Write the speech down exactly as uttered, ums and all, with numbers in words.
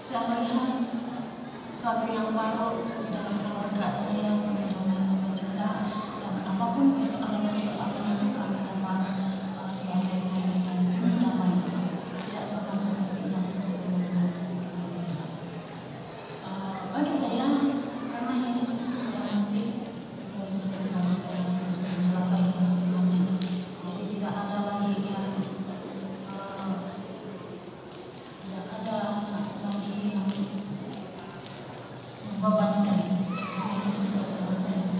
Saya melihat sesuatu yang baru dalam keluarga saya mengenai sukacita, dan apapun persoalan-persoalan yang kami dapat uh, selesaikan dengan damai, tidak sama seperti yang sebelumnya kasih kami. Uh, bagi saya, karena Yesus itu saya hati, juga bisa kepada saya untuk menyelesaikan semuanya. Jadi tidak ada lagi yang uh, tidak ada lagi yang membebankan. Yesus sudah selesai.